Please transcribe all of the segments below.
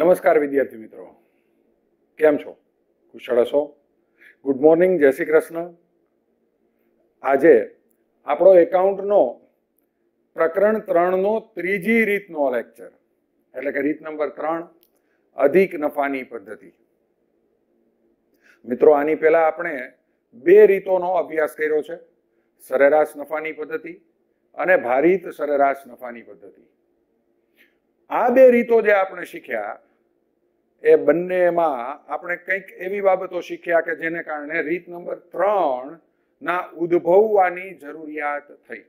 નમસ્કાર વિદ્યાર્થી મિત્રો, કેમ છો? કુશળ હશો? ગુડ મોર્નિંગ, જય શ્રી કૃષ્ણ. આજે આપણો એકાઉન્ટનો પ્રકરણ 3 નો ત્રીજી રીતનો લેક્ચર, એટલે કે રીત નંબર 3, અધિક નફાની પદ્ધતિ. મિત્રો, આની પહેલા આપણે બે રીતોનો અભ્યાસ કર્યો છે, સરેરાશ નફાની પદ્ધતિ અને ભારિત સરેરાશ નફાની પદ્ધતિ. આ બે રીતો જે આપણે શીખ્યા એ બંનેમાં આપણે કંઈક એવી બાબતો શીખ્યા કે જેને કારણે રીત નંબર 3 ના ઉદ્ભવવાની જરૂરિયાત થઈ.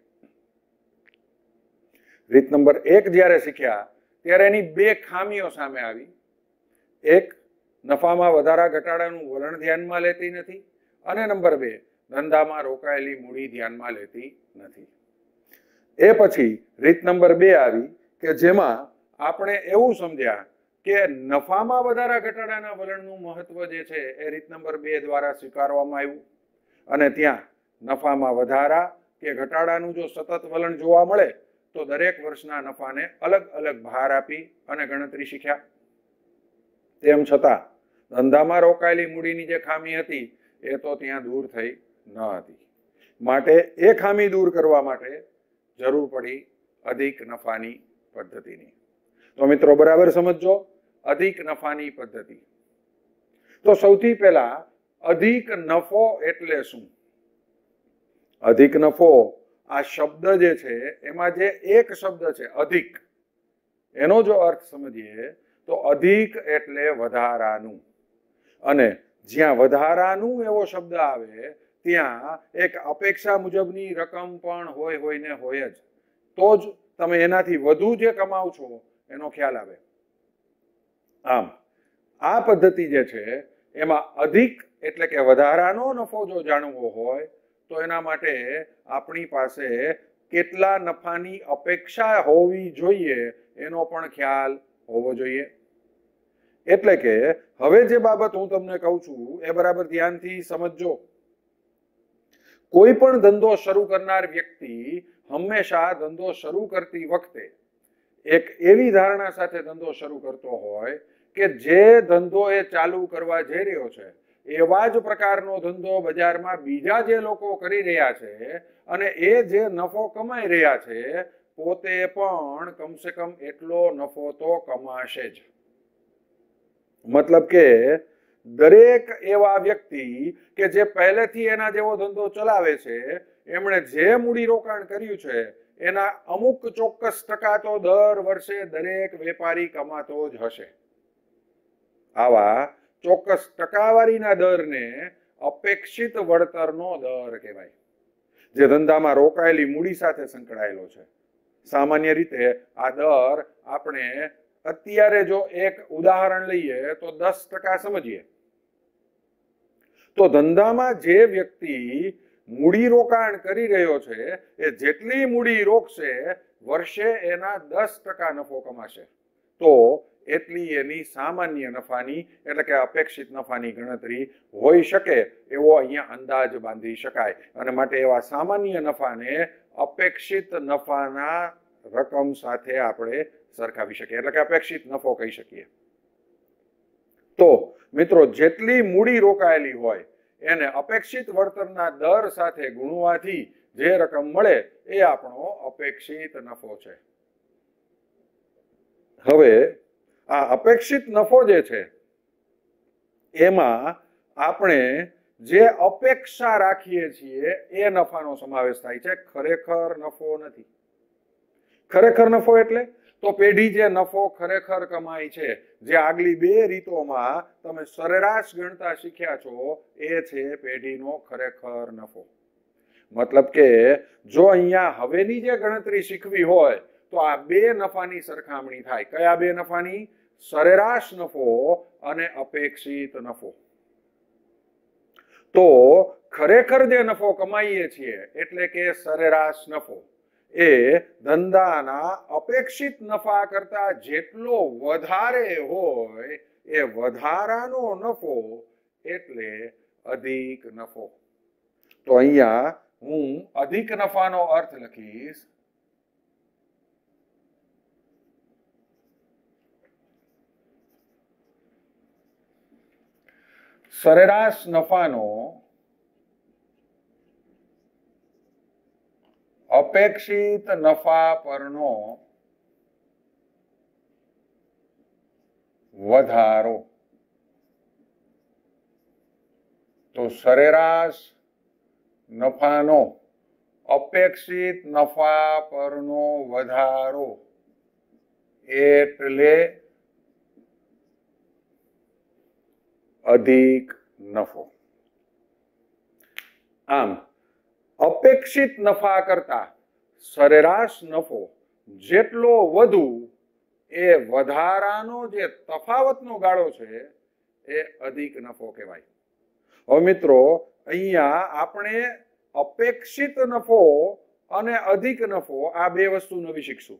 રીત નંબર 1 જ્યારે શીખ્યા ત્યારે એની બે ખામીઓ સામે આવી. એક, નફામાં વધારા ઘટાડાનું વલણ ધ્યાનમાં લેતી નથી, અને નંબર 2, ધંધામાં રોકાયેલી મૂડી ધ્યાનમાં લેતી નથી. એ પછી રીત નંબર 2 આવી કે જેમાં આપણે એવું સમજ્યા કે નફામાં વધારા ઘટાડાના વલણનું મહત્વ જે છે એ રીત નંબર 2 દ્વારા સ્વીકારવામાં આવ્યું, અને ત્યાં નફામાં વધારા કે ઘટાડાનું જો સતત વલણ જોવા મળે તો દરેક વર્ષના નફાને અલગ અલગ ભાર આપી અને ગણતરી શીખ્યા. તેમ છતાં ધંધામાં રોકાયેલી મૂડીની જે ખામી હતી એ તો ત્યાં દૂર થઈ ન હતી. માટે એ ખામી દૂર કરવા માટે જરૂર પડી અધિક નફાની પદ્ધતિની. તો મિત્રો, બરાબર સમજો અધિક નફાની પદ્ધતિ. તો સૌથી પહેલા અધિક નફો એટલે શું? અધિક નફો આ શબ્દ જે છે એમાં જે એક શબ્દ છે અધિક, એનો જો અર્થ સમજીએ તો અધિક એટલે વધારાનું, અને જ્યાં વધારાનું એવો શબ્દ આવે ત્યાં એક અપેક્ષા મુજબની રકમ પણ હોય ને હોય જ, તો જ તમે એનાથી વધુ જે કમાવ છો એનો ખ્યાલ આવે. આમ આ પદ્ધતિ જે છે એમાં અધિક એટલે કે વધારાનો નફો જો જાણવો હોય તો એના માટે આપણી પાસે કેટલા નફાની અપેક્ષા હોવી જોઈએ એનો પણ ખ્યાલ હોવો જોઈએ. એટલે કે હવે જે બાબત હું તમને કહું છું એ બરાબર ધ્યાનથી સમજજો. કોઈ પણ ધંધો શરૂ કરનાર વ્યક્તિ હંમેશા ધંધો શરૂ કરતી વખતે એક એવી ધારણા સાથે ધંધો શરૂ કરતો હોય કે જે ધંધો એ ચાલુ કરવા જઈ રહ્યો છે એવા જ પ્રકારનો ધંધો બજારમાં બીજા જે લોકો કરી રહ્યા છે અને એ જે નફો કમાઈ રહ્યા છે પોતે પણ કમસે કમ એટલો નફો તો કમાશે જ. મતલબ કે દરેક એવા વ્યક્તિ કે જે પહેલેથી એના જેવો ધંધો ચલાવે છે એમણે જે મૂડી રોકાણ કર્યું છે એના અમુક ચોક્કસ ટકા તો દર વર્ષે દરેક વેપારી કમાતો જ હશે. આવા ચોક્કસ ટકાવારીના દરને અપેક્ષિત વળતરનો દર કહેવાય, જે ધંધામાં રોકાયેલી મૂડી સાથે સંકળાયેલો છે. સામાન્ય રીતે આ દર આપણે અત્યારે જો એક ઉદાહરણ લઈએ તો 10% સમજીએ. તો ધંધામાં જે વ્યક્તિ મૂડી રોકાણ કરી રહ્યો છે એ જેટલી મૂડી રોકશે વર્ષે એના 10% નફો કમાશે, તો એટલી એની સામાન્ય નફાની એટલે કે અપેક્ષિત નફાની ગણતરી હોઈ શકે એવો અહીંયા અંદાજ બાંધી શકાય. અને માટે એવા સામાન્ય નફાને અપેક્ષિત નફાના રકમ સાથે આપણે સરખાવી શકીએ, એટલે કે અપેક્ષિત નફો કહી શકીએ. તો મિત્રો, જેટલી મૂડી રોકાયેલી હોય એને અપેક્ષિત વળતરના દર સાથે ગુણવાથી જે રકમ મળે એ આપણો અપેક્ષિત નફો છે. હવે આ અપેક્ષિત નફો જે છે એમાં આપણે જે અપેક્ષા રાખીએ છીએ એ નફાનો સમાવેશ થાય છે. ખરેખર નફો નથી. ખરેખર નફો એટલે તો પેઢી જે નફો ખરેખર કમાય છે, જે આગલી બે રીતોમાં તમે સરેરાશ ગણતા શીખ્યા છો, એ છે પેઢીનો ખરેખર નફો. મતલબ કે જો અહીંયા હવેની જે ગણતરી શીખવી હોય તો આ બે નફાની સરખામણી થાય. કયા બે નફાની? સરેરાશ નફો અને અપેક્ષિત નફો. તો ખરેખર જે નફો કમાઈએ છીએ એટલે કે સરેરાશ નફો એ ધંધાના અપેક્ષિત નફા કરતા જેટલો વધારે હોય એ વધારાનો નફો એટલે અધિક નફો. તો અહીંયા હું અધિક નફાનો અર્થ લખીશ સરેરાશ નફાનો અપેક્ષિત નફા પરનો વધારો. તો સરેરાશ નફાનો અપેક્ષિત નફા પરનો વધારો એટલે અધિક નફો. આમ અપેક્ષિત નફા કરતા સરેરાશ નફો જેટલો વધુ એ વધારાનો જે તફાવતનો ગાળો છે એ અધિક નફો કહેવાય. હવે મિત્રો અહીંયા આપણે અપેક્ષિત નફો અને અધિક નફો આ બે વસ્તુ નવી શીખશું.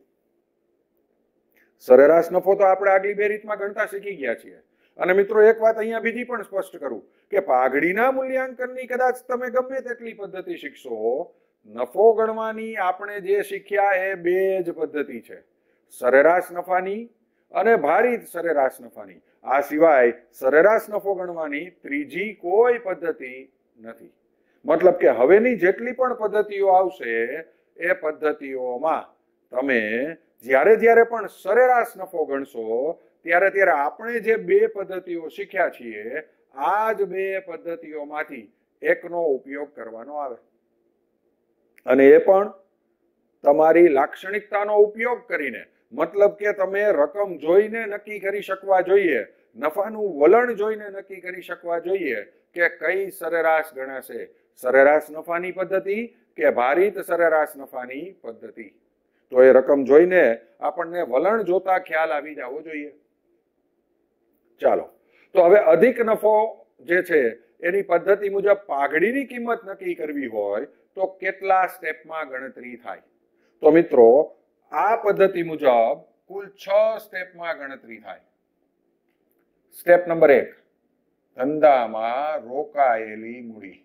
સરેરાશ નફો તો આપણે આગલી બે રીતમાં ગણતા શીખી ગયા છીએ. અને મિત્રો એક વાત અહીંયા બીજી પણ સ્પષ્ટ કરું કે પાઘડીના મૂલ્યાંકનની કદાચ તમે ગમે તેટલી પદ્ધતિ શીખશો, નફો ગણવાની આપણે જે શીખ્યા એ બે જ પદ્ધતિ છે, સરેરાશ નફાની અને ભારિત સરેરાશ નફાની. આ સિવાય સરેરાશ નફો ગણવાની ત્રીજી કોઈ પદ્ધતિ નથી. મતલબ કે હવેની જેટલી પણ પદ્ધતિઓ આવશે એ પદ્ધતિઓમાં તમે જ્યારે પણ સરેરાશ નફો ગણશો ત્યારે આપણે જે બે પદ્ધતિઓ શીખ્યા છીએ આ જ બે પદ્ધતિઓમાંથી એકનો ઉપયોગ કરવાનો આવે. અને એ પણ તમારી લાક્ષણિકતાનો ઉપયોગ કરીને, મતલબ કે તમે રકમ જોઈને નક્કી કરી શકવા જોઈએ, નફાનું વલણ જોઈને નક્કી કરી શકવા જોઈએ કે કઈ સરેરાશ ગણાશે, સરેરાશ નફાની પદ્ધતિ કે ભારિત સરેરાશ નફાની પદ્ધતિ. તો એ રકમ જોઈને આપણને વલણ જોતા ખ્યાલ આવી જવો જોઈએ. ચાલો, તો હવે અધિક નફો જે છે એની પદ્ધતિ મુજબ પાઘડીની કિંમત નક્કી કરવી હોય તો કેટલા સ્ટેપમાં ગણતરી થાય? તો મિત્રો આ પદ્ધતિ મુજબ કુલ 6 સ્ટેપમાં ગણતરી થાય. સ્ટેપ નંબર 1, ધંધામાં રોકાયેલી મૂડી,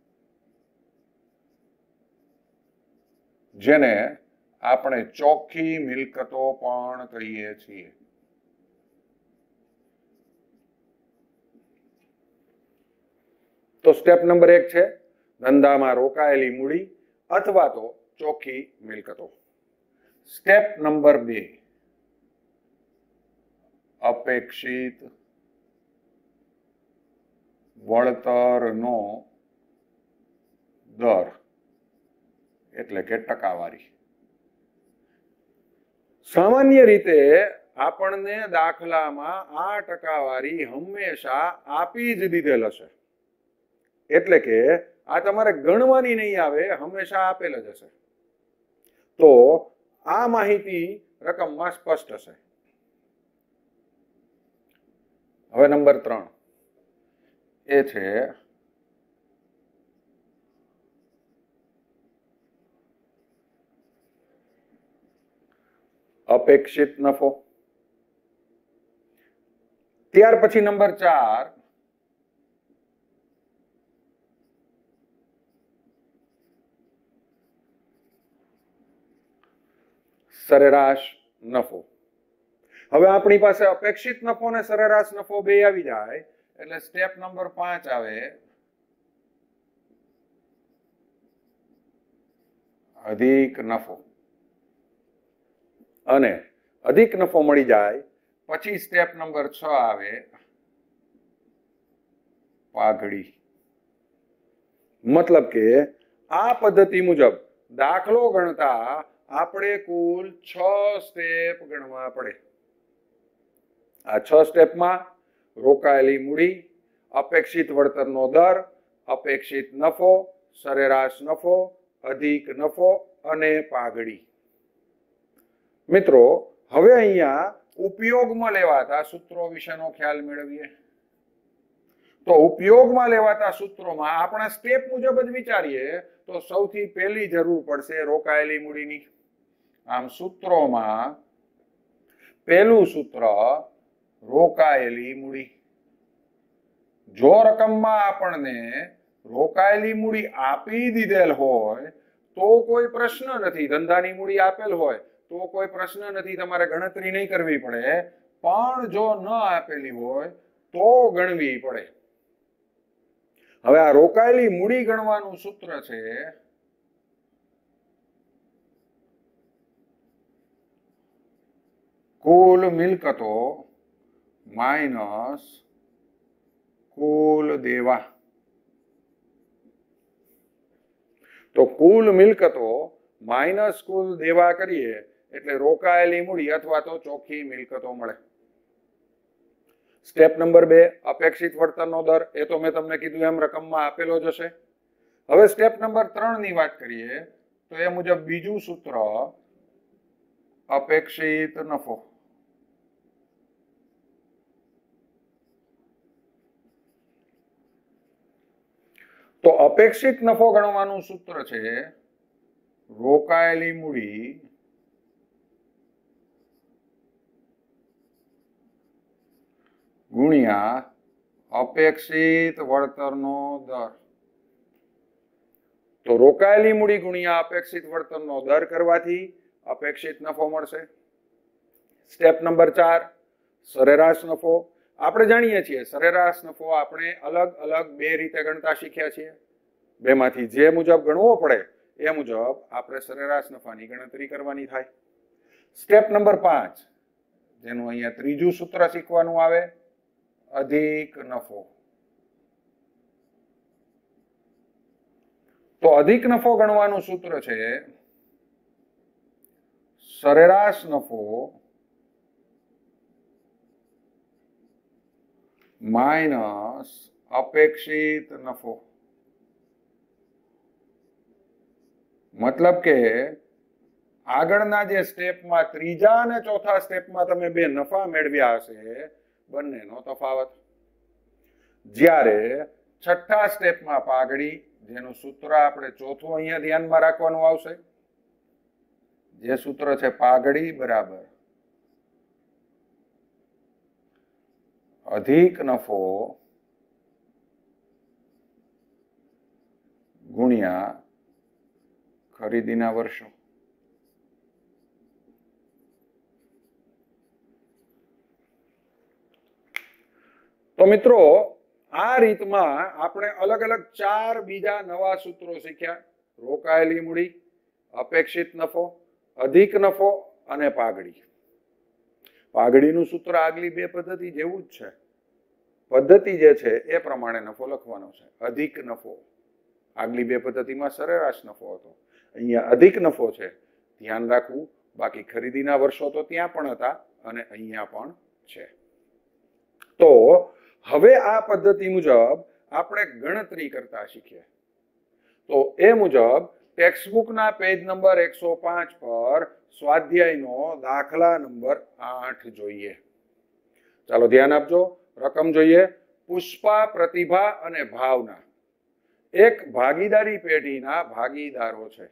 જેને આપણે ચોખ્ખી મિલકતો પણ કહીએ છીએ. તો સ્ટેપ નંબર 1 છે ધંધામાં રોકાયેલી મૂડી અથવા તો ચોખ્ખી મિલકતો. સ્ટેપ નંબર 2, અપેક્ષિત વળતરનો દર એટલે કે ટકાવારી. સામાન્ય રીતે આપણને દાખલામાં આ ટકાવારી હંમેશા આપી જ દીધેલ હશે, એટલે કે આ તમારે ગણવાની નહીં આવે, હંમેશા આપેલ જ હશે. તો આ માહિતી રકમમાં સ્પષ્ટ હશે. હવે નંબર 3 એ છે અપેક્ષિત નફો. ત્યાર પછી નંબર 4 સરેરાશ નફો. હવે આપણી પાસે અપેક્ષિત નફો અને સરેરાશ નફો બે આવી જાય એટલે સ્ટેપ નંબર 5 આવે અધિક નફો. અને અધિક નફો મળી જાય પછી સ્ટેપ નંબર 6 આવે પાઘડી. મતલબ કે આ પદ્ધતિ મુજબ દાખલો ગણતા આપણે કુલ 6 સ્ટેપ ગણવા પડે. આ 6 સ્ટેપમાં રોકાયેલી મૂડી, અપેક્ષિત વળતરનો દર, અપેક્ષિત નફો, સરેરાશ નફો, અધિક નફો અને પાઘડી. મિત્રો હવે અહીંયા ઉપયોગમાં લેવાતા સૂત્રો વિશેનો ખ્યાલ મેળવીએ. તો ઉપયોગમાં લેવાતા સૂત્રોમાં આપણે સ્ટેપ મુજબ જ વિચારીએ તો સૌથી પહેલી જરૂર પડશે રોકાયેલી મૂડીની. આમ સૂત્રોમાં પહેલું સૂત્ર રોકાયેલી મૂડી. જો રકમમાં આપણને રોકાયેલી મૂડી આપી દીધેલ હોય તો કોઈ પ્રશ્ન નથી, ધંધાની મૂડી આપેલ હોય તો કોઈ પ્રશ્ન નથી, તમારે ગણતરી નહીં કરવી પડે. પણ જો ન આપેલી હોય તો ગણવી પડે. હવે આ રોકાયેલી મૂડી ગણવાનું સૂત્ર છે કુલ મિલકતો માઇનસ કુલ દેવા. તો કુલ મિલકતો માઇનસ કુલ દેવા કરીએ એટલે રોકાયેલી મૂડી અથવા તો ચોખ્ખી મિલકતો મળે. સ્ટેપ નંબર 2 અપેક્ષિત વળતરનો દર, એ તો મેં તમને કીધું એમ રકમમાં આપેલો જ હશે. હવે સ્ટેપ નંબર 3 ની વાત કરીએ તો એ મુજબ બીજું સૂત્ર અપેક્ષિત નફો. તો અપેક્ષિત નફો ગણવાનું સૂત્ર છે રોકાયેલી મૂડી ગુણ્યા અપેક્ષિત વળતરનો દર. તો રોકાયેલી મૂડી ગુણ્યા અપેક્ષિત વળતરનો દર કરવાથી અપેક્ષિત નફો મળશે. સ્ટેપ નંબર 4 સરેરાશ નફો. આપણે જાણીએ છીએ સરેરાશ નફો આપણે અલગ અલગ બે રીતે ગણતા શીખ્યા છીએ. બેમાંથી જે મુજબ ગણવો પડે એ મુજબ આપણે સરેરાશ નફાની ગણતરી કરવાની થાય. સ્ટેપ નંબર 5 જેનું અહીંયા ત્રીજું સૂત્ર શીખવાનું આવે અધિક નફો. તો અધિક નફો ગણવાનું સૂત્ર છે સરેરાશ નફો માઇનસ અપેક્ષિત નફો. મતલબ કે આગળના જે સ્ટેપમાં ત્રીજા અને ચોથા સ્ટેપમાં તમે બે નફા મેળવ્યા હશે બંનેનો તફાવત. જ્યારે છઠ્ઠા સ્ટેપમાં પાઘડી, જેનું સૂત્ર આપણે ચોથું અહીંયા ધ્યાનમાં રાખવાનું આવશે, જે સૂત્ર છે પાઘડી બરાબર અધિક નફો ગુણ્યા ખરીદીના વર્ષો. તો મિત્રો આ રીતમાં આપણે અલગ અલગ 4 બીજા નવા સૂત્રો શીખ્યા. રોકાયેલી મૂડી, અપેક્ષિત નફો, અધિક નફો અને પાઘડી. પાઘડીનું સૂત્ર આગલી બે પદ્ધતિ જેવું જ છે. પદ્ધતિ જે છે એ પ્રમાણે નફો લખવાનો છે. અધિક નફો આગલી બે પદ્ધતિમાં સરેરાશ નફો હતો, અહીંયા અધિક નફો છે. ધ્યાન રાખવું, બાકી ખરીદીના વર્ષો તો ત્યાં પણ હતા અને અહીંયા પણ છે. તો હવે આ પદ્ધતિ મુજબ આપણે ગણતરી કરતા શીખીએ. તો એ મુજબ ટેક્સ્ટબુકના પેજ નંબર 105 પર સ્વાધ્યાયનો દાખલા નંબર 8 જોઈએ. ચાલો ધ્યાન આપજો. રકમ જોઈએ. પુષ્પા, પ્રતિભા અને ભાવના એક ભાગીદારી પેઢીના ભાગીદારો છે.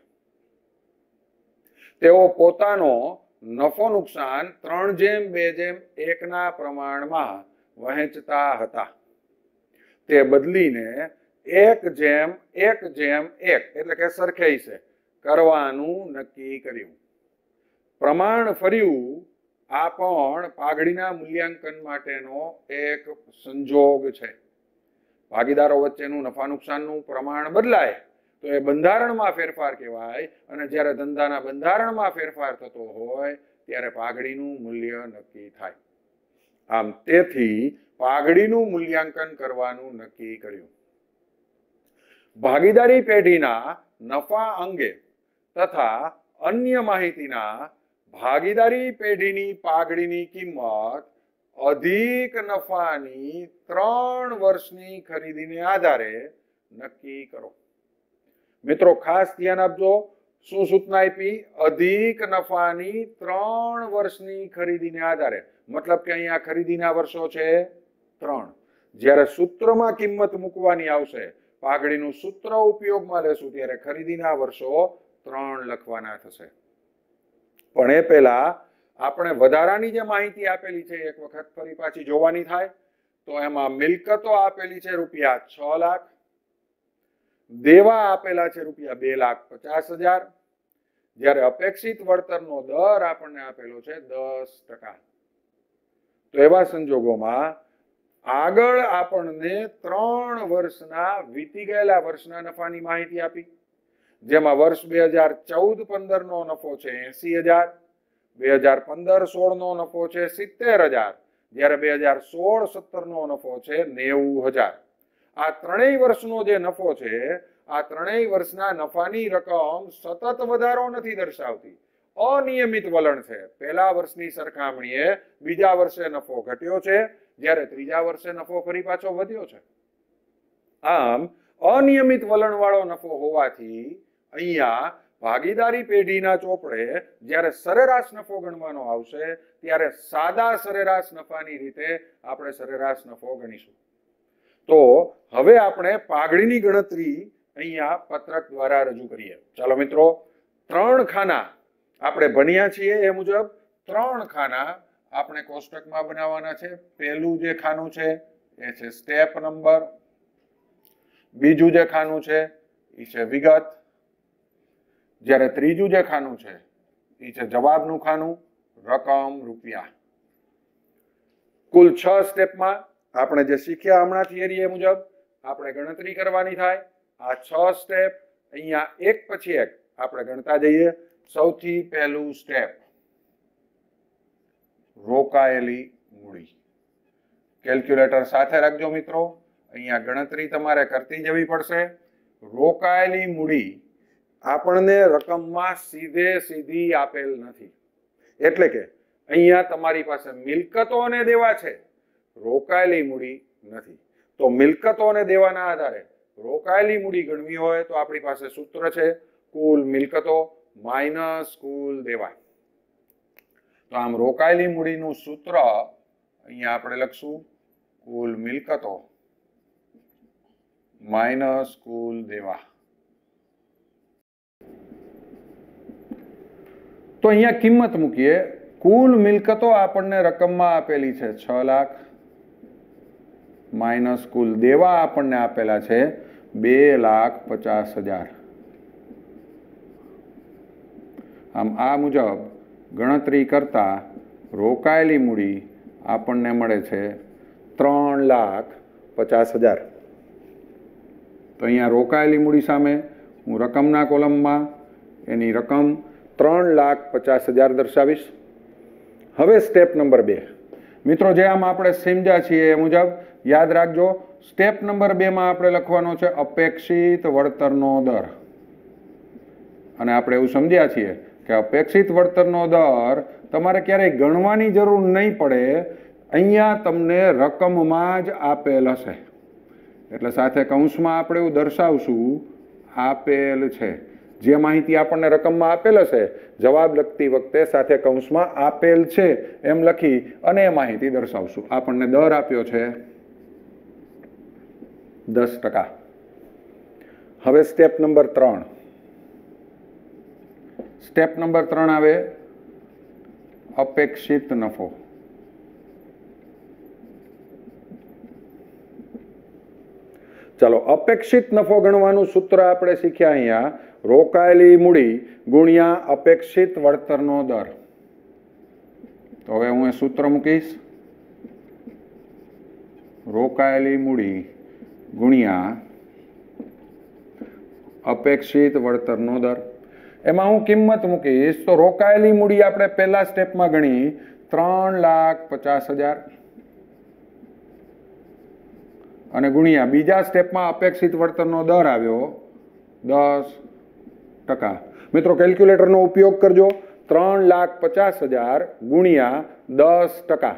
તેઓ પોતાનો નફો નુકસાન 3:2:1 ના પ્રમાણમાં વહેંચતા હતા. તે બદલીને 1:1:1 એટલે કે સરખેઈ છે કરવાનું નક્કી કર્યું. પ્રમાણ ફર્યું. આ પણ પાઘડીના મૂલ્યાંકન માટેનો એક સંજોગ છે. ભાગીદારો વચ્ચેનું નફા નુકસાનનું પ્રમાણ બદલાય તો એ બંધારણમાં ફેરફાર કહેવાય, અને જ્યારે ધંધાના બંધારણમાં ફેરફાર થતો હોય ત્યારે પાઘડીનું મૂલ્ય નક્કી થાય. આમ તેથી પાઘડીનું મૂલ્યાંકન કરવાનું નક્કી કર્યું. ભાગીદારી પેઢીના નફા અંગે તથા અન્ય માહિતીના ભાગીદારી પેઢીની પાઘડીની કિંમત અધિક નફાની 3 વર્ષની ખરીદીને આધારે નક્કી કરો. મિત્રો ખાસ ધ્યાન આપજો. શું સૂચના આપી? અધિક નફાની 3 વર્ષની ખરીદીને આધારે. મતલબ કે અહીંયા ખરીદીના વર્ષો છે 3. જ્યારે સૂત્રમાં કિંમત મૂકવાની આવશે, પાઘડીનું સૂત્ર ઉપયોગમાં લેશું ત્યારે ખરીદીના વર્ષો 3 લખવાના થશે. પણ એ પહેલા આપણે વધારાની જે માહિતી આપેલી છે એક વખત ફરી પાછી જોવાની થાય. તો એમાં મિલકતો આપેલી છે ₹6 લાખ, દેવા આપેલા છે ₹2,50,000, જ્યારે અપેક્ષિત વળતરનો દર આપણને આપેલો છે 10%. તો એવા સંજોગોમાં આગળ આપણને 3 વર્ષના વીતી ગયેલા વર્ષના નફાની માહિતી આપી, જેમાં વર્ષ 2014-15 નો નફો છે 80,000, 2015-16 નો નફો છે 70,000, જ્યારે 2016-17 નો નફો છે 90,000. આ ત્રણેય વર્ષનો જે નફો છે, આ ત્રણેય વર્ષના નફાની રકમ સતત વધારો નથી દર્શાવતી, અનિયમિત વલણ છે. પહેલા વર્ષની સરખામણીએ બીજા વર્ષે નફો ઘટ્યો છે, જ્યારે ત્રીજા વર્ષે નફો ફરી પાછો વધ્યો છે. આમ અનિયમિત વલણ વાળો નફો હોવાથી અહીંયા ભાગીદારી પેઢીના ચોપડે જ્યારે સરેરાશ નફો ગણવાનો આવશે ત્યારે સાદા સરેરાશ નફાની રીતે આપણે સરેરાશ નફો ગણીશું. તો હવે આપણે પાઘડીની ગણતરી અહીંયા પત્રક દ્વારા રજૂ કરીએ. ચાલો મિત્રો, 3 ખાના આપણે ભણ્યા છીએ એ મુજબ 3 ખાના આપણે કોષ્ટકમાં બનાવવાના છે. પહેલું જે ખાનું છે એ છે સ્ટેપ નંબર, બીજું જે ખાનું છે એ છે વિગત, જ્યારે ત્રીજું જે ખાનું છે એ છે જવાબનું ખાનું, રકમ રૂપિયા. કુલ 6 સ્ટેપમાં આપણે જે શીખ્યા હમણાં થિયરી એ મુજબ આપણે ગણતરી કરવાની થાય. આ 6 સ્ટેપ અહીંયા એક પછી એક આપણે ગણતા જઈએ. સૌથી પહેલું સ્ટેપ, રોકાયેલી મૂડી. કેલ્ક્યુલેટર સાથે રાખજો મિત્રો, અહીંયા ગણતરી તમારે કરતી જવી પડશે. રોકાયેલી મૂડી આપણને રકમમાં સીધી આપેલ નથી, એટલે કે અહીંયા તમારી પાસે મિલકતો અને દેવા છે, રોકાયેલી મૂડી નથી. તો મિલકતો અને દેવાના આધારે રોકાયેલી મૂડી ગણવી હોય તો આપણી પાસે સૂત્ર છે કુલ મિલકતો માઇનસ કુલ દેવા. તો આમ રોકાયેલી મૂડીનું સૂત્ર અહીંયા આપણે લખશું કુલ મિલકતો માઇનસ કુલ દેવા. તો અહીંયા કિંમત મૂકીએ. કુલ મિલકતો આપણને રકમમાં આપેલી છે 6 લાખ, માઇનસ કુલ દેવા આપણને આપેલા છે 2,50,000. આમ આ મુજબ ગણતરી કરતા રોકાયેલી મૂડી આપણને મળે છે 3,50,000. તો અહીંયા રોકાયેલી મૂડી સામે હું રકમના કોલમમાં એની રકમ 3,50,000 દર્શાવીશ. હવે સ્ટેપ નંબર 2 મિત્રો, જે આમ આપણે સમજ્યા છીએ એ મુજબ યાદ રાખજો. સ્ટેપ નંબર 2 માં આપણે લખવાનો છે અપેક્ષિત વળતરનો દર. અને આપણે એવું સમજ્યા છીએ કે અપેક્ષિત વળતરનો દર તમારે ક્યારેય ગણવાની જરૂર નહીં પડે, અહીંયા તમને રકમમાં જ આપેલ હશે. એટલે સાથે કૌંસમાં આપણે એવું દર્શાવશું આપેલ છે. જે માહિતી આપણને રકમમાં આપેલ હશે, જવાબ લખતી વખતે સાથે કૌંસમાં આપેલ છે એમ લખી અને એ માહિતી દર્શાવશું. આપણને દર આપ્યો છે 10%. હવે સ્ટેપ નંબર 3. સ્ટેપ નંબર 3 આવે અપેક્ષિત નફો. ચાલો, અપેક્ષિત નફો ગણવાનું સૂત્ર આપણે શીખ્યા અહીંયા રોકાયેલી મૂડી ગુણ્યા અપેક્ષિત વળતરનો દર. તો હવે હું એ સૂત્ર મૂકીશ રોકાયેલી મૂડી ગુણ્યા અપેક્ષિત વળતરનો દર. એમાં હું કિંમત મૂકીશ તો રોકાયેલી મૂડી આપણે પહેલા સ્ટેપમાં ગણી 3,50,000 અને ગુણ્યા બીજા સ્ટેપમાં અપેક્ષિત વળતરનો દર આવ્યો 10%. મિત્રો કેલ્ક્યુલેટરનો ઉપયોગ કરજો. 3,50,000 ગુણ્યા 10%.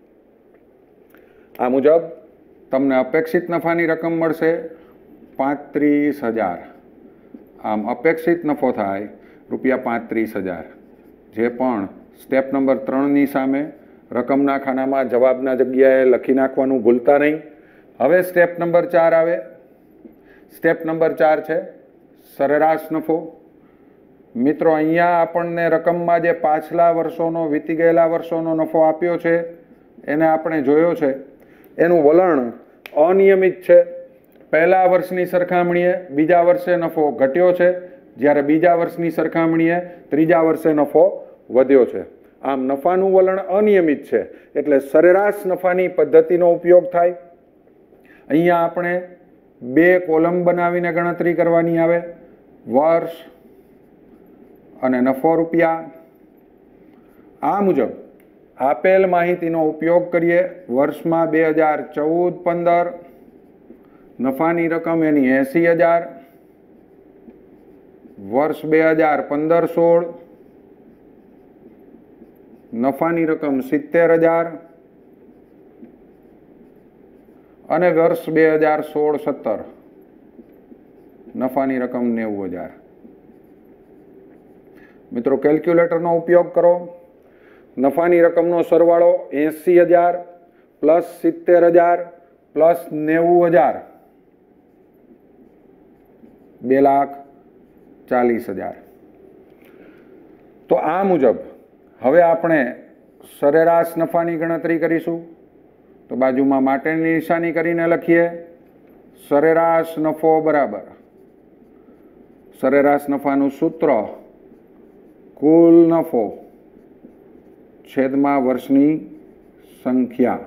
આ મુજબ તમને અપેક્ષિત નફાની રકમ મળશે 35,000. આમ અપેક્ષિત નફો થાય ₹35,000. જે પણ સ્ટેપ નંબર 3 ની સામે રકમના ખાનામાં જવાબના જગ્યાએ લખી નાખવાનું ભૂલતા નહીં. હવે સ્ટેપ નંબર 4 આવે. સ્ટેપ નંબર 4 છે સરેરાશ નફો. મિત્રો અહીંયા આપણને રકમમાં જે પાછલા વર્ષોનો વીતી ગયેલા વર્ષોનો નફો આપ્યો છે એને આપણે જોયો છે. એનું વલણ અનિયમિત છે. પહેલા વર્ષની સરખામણીએ બીજા વર્ષે નફો ઘટ્યો છે, જ્યારે બીજા વર્ષની સરખામણીએ ત્રીજા વર્ષે નફો વધ્યો છે. આમ નફાનું વલણ અનિયમિત છે એટલે સરેરાશ નફાની પદ્ધતિનો ઉપયોગ થાય. અહીંયા આપણે 2 કોલમ બનાવીને ગણતરી કરવાની આવે, વર્ષ અને નફો રૂપિયા. આ મુજબ આપેલ માહિતીનો ઉપયોગ કરીએ. વર્ષમાં 2014-15 નફાની રકમ એની 80,000, વર્ષ 2015-16 નફાની રકમ 70,000 અને વર્ષ 2016-17 નફાની રકમ 90,000. મિત્રો કેલ્ક્યુલેટરનો ઉપયોગ કરો. નફાની રકમનો સરવાળો 80,000 પ્લસ 70,000 પ્લસ 90,000 2,40,000. તો આ મુજબ હવે આપણે સરેરાશ નફાની ગણતરી કરીશું. તો બાજુમાં માટેની નિશાની કરીને લખીએ. સરેરાશ નફો બરાબર સરેરાશ નફાનું સૂત્ર કુલ નફો છેદમાં વર્ષની સંખ્યા.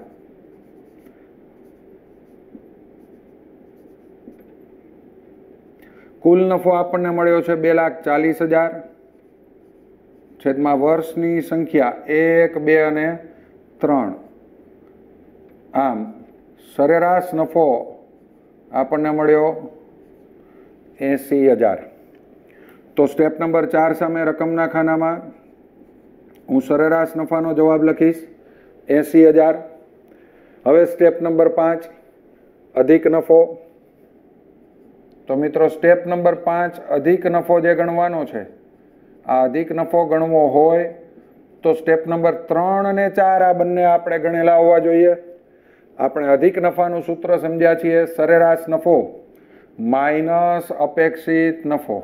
કુલ નફો આપણને મળ્યો છે 2,40,000 છેદમાં વર્ષની સંખ્યા 1, 2 અને 3. આમ સરેરાશ નફો આપણને મળ્યો 80,000. તો સ્ટેપ નંબર 4 સામે રકમના ખાનામાં હું સરેરાશ નફાનો જવાબ લખીશ 80,000. હવે સ્ટેપ નંબર 5 અધિક નફો. તો મિત્રો સ્ટેપ નંબર 5 અધિક નફો જે ગણવાનો છે, આ અધિક નફો ગણવો હોય તો સ્ટેપ નંબર 3 અને 4 આ બંને આપણે ગણેલા હોવા જોઈએ. આપણે અધિક નફાનું સૂત્ર સમજ્યા છીએ, સરેરાશ નફો માઇનસ અપેક્ષિત નફો.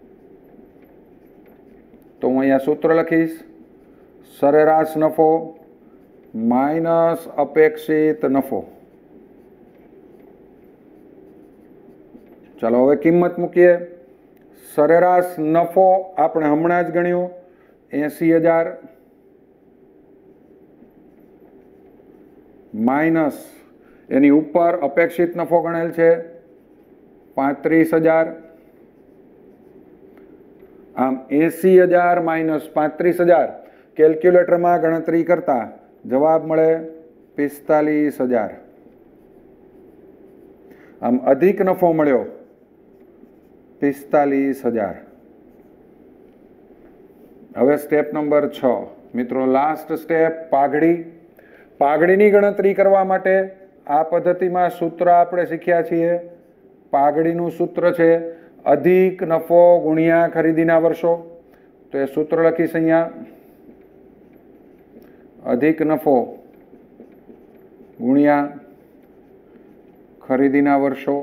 તો હું અહીંયા સૂત્ર લખીશ, સરેરાશ નફો માઇનસ અપેક્ષિત નફો. ચાલો હવે કિંમત મૂકીએ. સરેરાશ નફો આપણે હમણાં જ ગણ્યો 80,000 માઇનસ એની ઉપર અપેક્ષિત નફો ગણેલ છે 35,000. આમ 80,000 માઇનસ 35,000 કેલ્ક્યુલેટરમાં ગણતરી કરતા જવાબ મળે 45,000. આમ અધિક નફો મળ્યો 45,000. હવે સ્ટેપ નંબર 6 મિત્રો લાસ્ટ સ્ટેપ પાઘડી. પાઘડીની ગણતરી કરવા માટે આ પદ્ધતિમાં સૂત્ર આપણે શીખ્યા છીએ. પાઘડીનું સૂત્ર છે અધિક નફો ગુણ્યા ખરીદીના વર્ષો. તો એ સૂત્ર લખીશ અહીંયા, અધિક નફો ગુણ્યા ખરીદીના વર્ષો.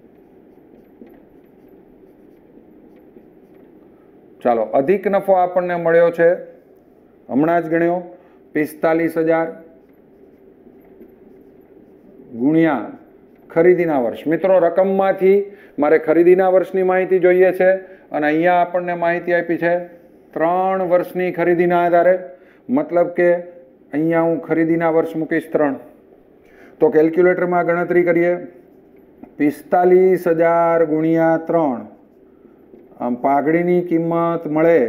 ચાલો અધિક નફો આપણને મળ્યો છે હમણાં જ ગણ્યો 45,000 ગુણ્યા ખરીદીના વર્ષ. મિત્રો રકમમાંથી મારે ખરીદીના વર્ષની માહિતી જોઈએ છે અને અહીંયા આપણને માહિતી આપી છે 3 વર્ષની ખરીદીના આધારે. મતલબ કે અહીંયા હું ખરીદીના વર્ષ મૂકીશ 3. તો કેલ્ક્યુલેટરમાં ગણતરી કરીએ. 45,000 ગુણ્યા 3. આમ પાઘડીની કિંમત મળે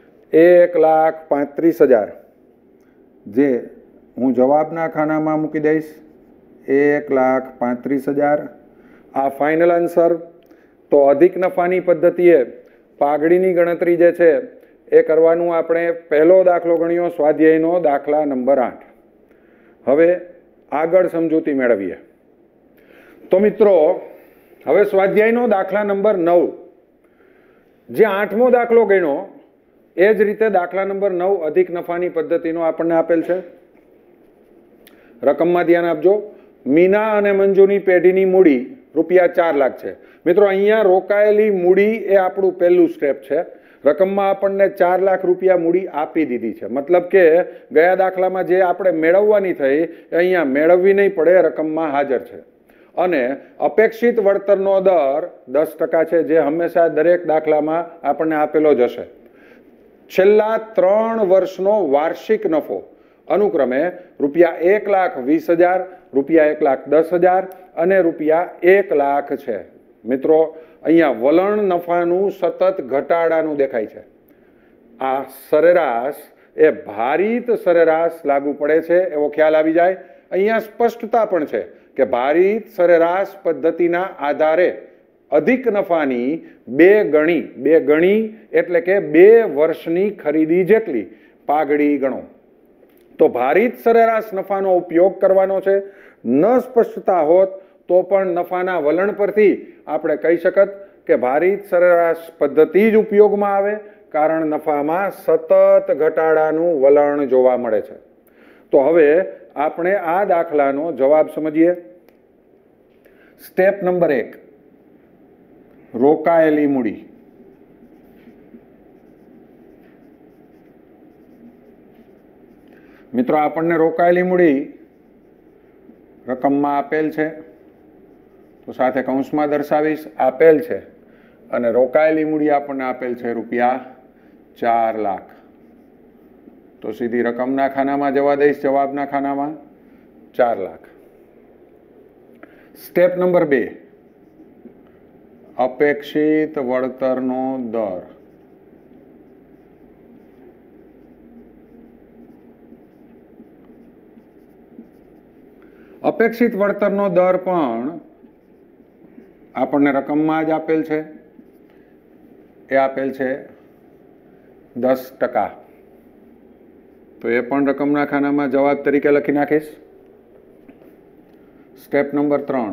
1,35,000, જે હું જવાબના ખાનામાં મૂકી દઈશ 1,35,000. આ ફાઇનલ આન્સર. તો અધિક નફાની પદ્ધતિએ પાઘડીની ગણતરી જે છે એ કરવાનું આપણે પહેલો દાખલો ગણ્યો, સ્વાધ્યાયનો દાખલા નંબર 8. હવે આગળ સમજૂતી મેળવીએ. તો મિત્રો હવે સ્વાધ્યાયનો દાખલા નંબર 9, જે 8મો દાખલો ગણ્યો એ જ રીતે દાખલા નંબર 9 અધિક નફાની પદ્ધતિનો આપણને આપેલ છે. રકમમાં ધ્યાન આપજો. મીના અને મંજુની પેઢીની મૂડી રૂપિયા 4 લાખ છે. મિત્રો અહીંયા રોકાયેલી મૂડી એ આપણું પહેલું સ્ટેપ છે. રકમમાં આપણને 4 લાખ રૂપિયા મૂડી આપી દીધી છે. મતલબ કે ગયા દાખલામાં જે આપણે મેળવવાની થઈ એ અહીંયા મેળવવી નહીં પડે, રકમમાં હાજર છે. અને અપેક્ષિત વળતરનો દર 10% છે, જે હંમેશા દરેક દાખલામાં આપણને આપેલો જ હશે. છેલ્લા 3 વર્ષનો વાર્ષિક નફો અનુક્રમે ₹1,20,000, ₹1,10,000 અને ₹1,00,000 છે. મિત્રો અહીંયા વલણ નફાનું સતત ઘટાડાનું દેખાય છે. આ સરેરાશ એ ભારિત સરેરાશ લાગુ પડે છે એવો ખ્યાલ આવી જાય. અહીંયા સ્પષ્ટતા પણ છે કે ભારિત સરેરાશ પદ્ધતિના આધારે અધિક નફાની બે ગણી એટલે કે 2 વર્ષની ખરીદી જેટલી પાઘડી ગણો. તો ભારિત સરેરાશ નફાનો ઉપયોગ કરવાનો છે. ન સ્પષ્ટતા હોત તો પણ નફાના વલણ પરથી આપણે કહી શકત કે ભારિત સરેરાશ પદ્ધતિ જ ઉપયોગમાં આવે, કારણ નફામાં સતત ઘટાડાનું વલણ જોવા મળે છે. તો હવે આપણે આ દાખલાનો જવાબ સમજીએ. સ્ટેપ નંબર 1, રોકાયેલી મૂડી. મિત્રો આપણને રોકાયેલી મૂડી રકમમાં આપેલ છે, તો સાથે કૌંસમાં દર્શાવીશ, આપેલ છે, અને રોકાયેલી મૂડી આપણને આપેલ છે ₹4 લાખ. તો સીધી રકમના ખાનામાં જવા દઈશ, જવાબના ખાનામાં 4 લાખ. સ્ટેપ નંબર 2, અપેક્ષિત વળતરનો દર. અપેક્ષિત વળતરનો દર પણ આપણને રકમમાં જ આપેલ છે. એ આપેલ છે 10%. તો એ પણ રકમના ખાનામાં જવાબ તરીકે લખી નાખીશ. સ્ટેપ નંબર 3,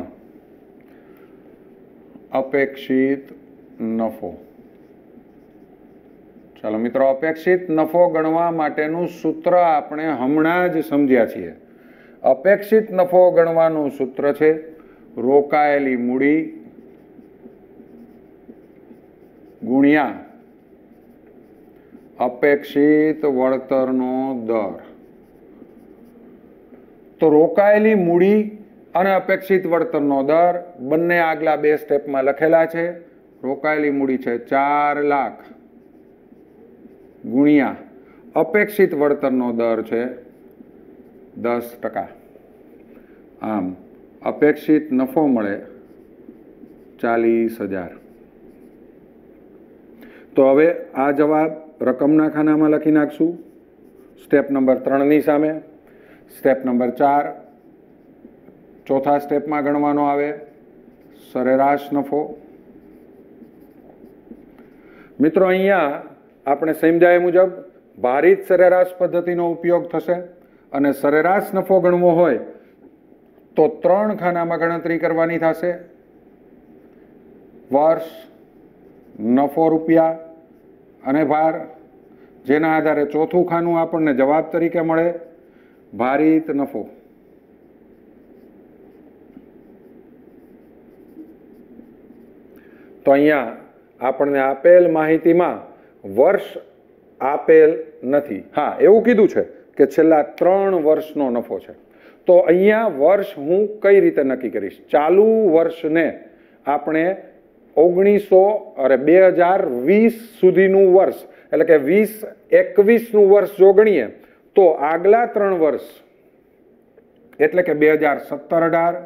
અપેક્ષિત નફો. ચાલો મિત્રો, અપેક્ષિત નફો ગણવા માટેનું સૂત્ર આપણે હમણાં જ સમજ્યા છીએ. અપેક્ષિત નફો ગણવાનું સૂત્ર છે રોકાયેલી મૂડી ગુણ્યા અપેક્ષિત વળતરનો દર. તો રોકાયેલી મૂડી અને અપેક્ષિત વળતરનો દર બંને આગલા 2 સ્ટેપમાં લખેલા છે. રોકાયેલી મૂડી છે 4 લાખ ગુણ્યા અપેક્ષિત વળતરનો દર છે 10%. આમ અપેક્ષિત નફો મળે 40,000. તો હવે આ જવાબ રકમના ખાનામાં લખી નાખશું સ્ટેપ નંબર 3 ની સામે. સ્ટેપ નંબર 4, ચોથા સ્ટેપમાં ગણવાનો આવે સરેરાશ નફો. મિત્રો અહીંયા આપણે સમજાય મુજબ ભારિત સરેરાશ પદ્ધતિનો ઉપયોગ થશે, અને સરેરાશ નફો ગણવો હોય તો 3 ખાનામાં ગણતરી કરવાની થશે. વર્ષ, નફો રૂપિયા અને ભાર, જેના આધારે ચોથું ખાનું આપણને જવાબ તરીકે મળે ભારિત નફો. તો અહીંયા આપણને આપેલ માહિતીમાં વર્ષ આપેલ નથી. હા, એવું કીધું છે કે છેલ્લા 3 વર્ષનો નફો છે. તો અહીંયા વર્ષ હું કઈ રીતે નક્કી કરીશ? ચાલુ વર્ષને આપણે 2020 સુધીનું વર્ષ એટલે કે 2021નું વર્ષ જો ગણીએ તો આગલા 3 વર્ષ એટલે કે 2017-18,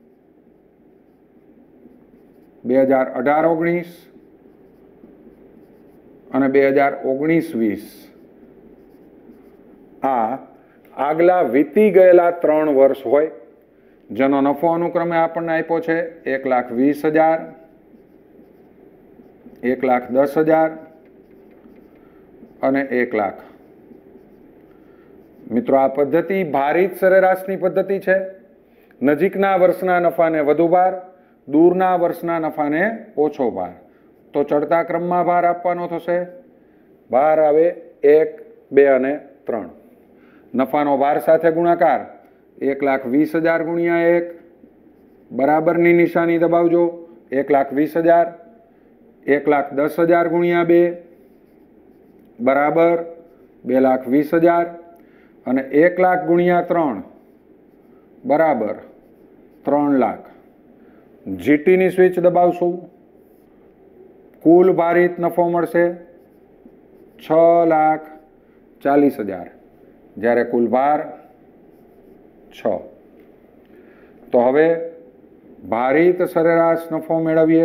2018-19 અને 2019-20 આ આગલા વીતી ગયેલા 3 વર્ષ હોય, જેનો નફો અનુક્રમે આપણને આપ્યો છે 1,20,000, 1,10,000 અને 1,00,000. મિત્રો આ પદ્ધતિ ભારિત સરેરાશની પદ્ધતિ છે. નજીકના વર્ષના નફાને વધુ ભાર, દૂરના વર્ષના નફાને ઓછો ભાર. તો ચડતા ક્રમમાં ભાર આપવાનો થશે. ભાર આવે 1, 2 અને 3. નફાનો ભાર સાથે ગુણાકાર 1,20,000 ગુણ્યા 1, બરાબરની નિશાની દબાવજો. 1,20,000, 1,10,000 ગુણ્યા 2 બરાબર 2,20,000 અને 1,00,000 ગુણ્યા 3 બરાબર 3,00,000. જીટીની સ્વિચ દબાવશું, કુલ ભારિત નફો મળશે 6,40,000 જ્યારે કુલ ભાર 6। તો હવે ભારિત સરેરાશ નફો મેળવીએ।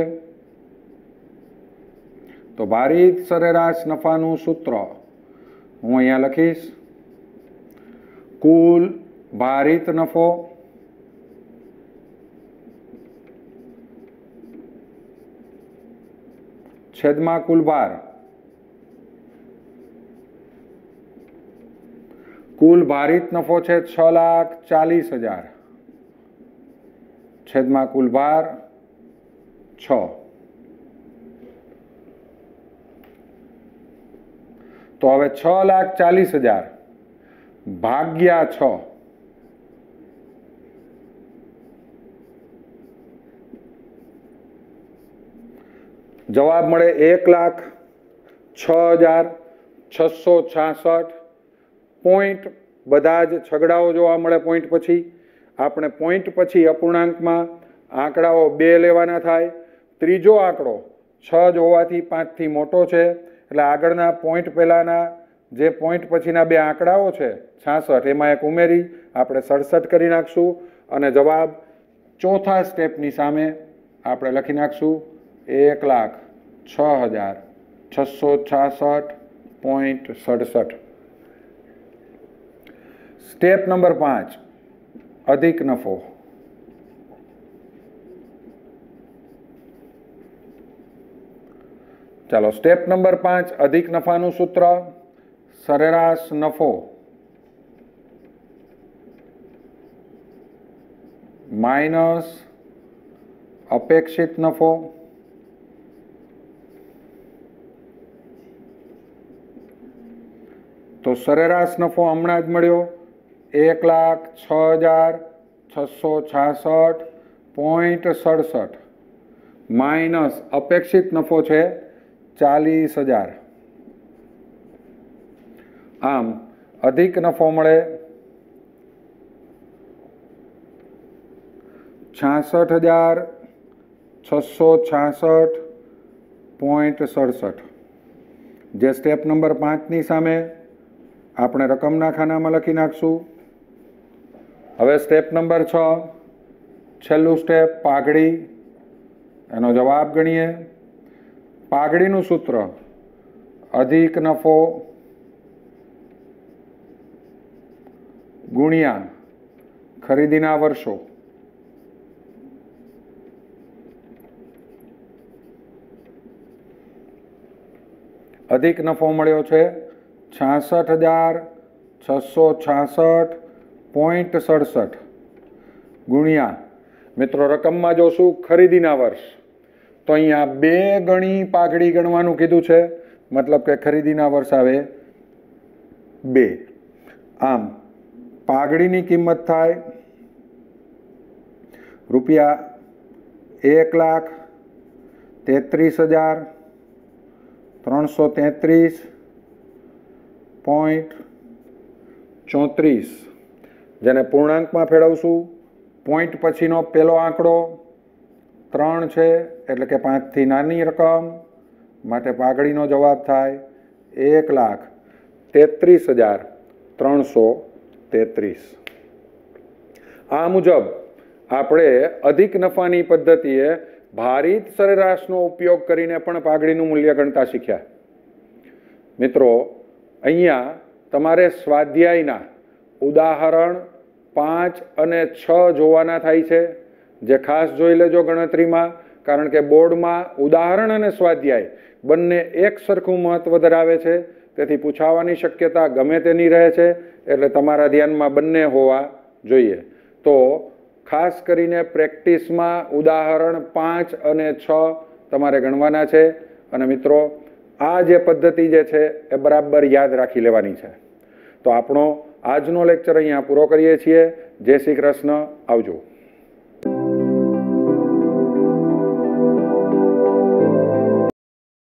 તો ભારિત સરેરાશ નફાનું સૂત્ર હું અહીંયા લખીશ, કુલ ભારિત નફો છેદમાં કુલ ભાર। કુલ ભારિત નફો છે 6,40,000 છેદમાં કુલ ભાર 6। તો હવે 6,40,000 ભાગ્યા 6, જવાબ મળે 1,06,666। પોઈન્ટ બધા જ છગડાઓ જોવા મળે પોઈન્ટ પછી। આપણે પોઈન્ટ પછી અપૂર્ણાંકમાં આંકડાઓ 2 લેવાના થાય। ત્રીજો આંકડો 6 જ હોવાથી 5 થી મોટો છે, એટલે આગળના પોઈન્ટ પહેલાના જે પોઈન્ટ પછીના 2 આંકડાઓ છે 66 એમાં એક ઉમેરી આપણે 67 કરી નાખશું અને જવાબ ચોથા સ્ટેપની સામે આપણે લખી નાખશું 1,06,666.67। સ્ટેપ નંબર 5 અધિક નફો। ચાલો સ્ટેપ નંબર 5 અધિક નફાનું સૂત્ર સરેરાશ નફો માઇનસ અપેક્ષિત નફો તો સરેરાશ નફો હમણાં જ મળ્યો 1,06,666.67 માઇનસ અપેક્ષિત નફો છે 40,000। આમ અધિક નફો મળે 66,666.67 જે સ્ટેપ નંબર 5ની સામે આપણે રકમના ખાનામાં લખી નાખશું। હવે સ્ટેપ નંબર 6 છેલ્લું સ્ટેપ પાઘડી, એનો જવાબ ગણીએ। પાઘડીનું સૂત્ર અધિક નફો ગુણ્યા ખરીદીના વર્ષો। અધિક નફો મળ્યો છે 66,666.67 ગુણ્યા મિત્રો રકમમાં જોશું ખરીદીના વર્ષ, તો અહીંયા 2 ગણી પાઘડી ગણવાનું કીધું છે, મતલબ કે ખરીદીના વર્ષ આવે 2। આમ પાઘડીની કિંમત થાય ₹1,33,333.34, જેને પૂર્ણાંકમાં ફેરવશું। પોઈન્ટ પછીનો પહેલો આંકડો 3 છે, એટલે કે 5 થી નાની રકમ, માટે પાઘડીનો જવાબ થાય 1,33,333। આ મુજબ આપણે અધિક નફાની પદ્ધતિએ ભારિત સરેરાશનો ઉપયોગ કરીને પણ પાઘડીનું મૂલ્ય ગણતા શીખ્યા। મિત્રો અહીંયા તમારે સ્વાધ્યાયના ઉદાહરણ 5 અને 6 જોવાના થાય છે, જે ખાસ જોઈ લેજો ગણતરીમાં, કારણ કે બોર્ડમાં ઉદાહરણ અને સ્વાધ્યાય બંને એક સરખું મહત્વ ધરાવે છે, તેથી પૂછાવાની શક્યતા ગમે તેની રહે છે, એટલે તમારા ધ્યાનમાં બંને હોવા જોઈએ। તો ખાસ કરીને પ્રેક્ટિસમાં ઉદાહરણ 5 અને 6 તમારે ગણવાના છે, અને મિત્રો આ જે પદ્ધતિ જે છે એ બરાબર યાદ રાખી લેવાની છે। તો આપણો આજનો લેક્ચર અહીંયા પૂરો કરીએ છીએ। જય શ્રી કૃષ્ણ, આવજો।